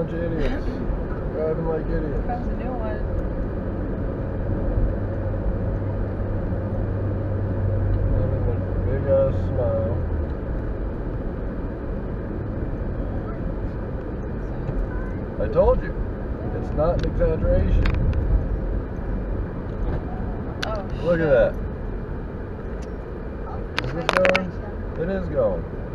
bunch of idiots. Driving like idiots. That's a new one. Living with a big ass smile. I told you, it's not an exaggeration. Oh, Look shit. at that. Is it going? It is going.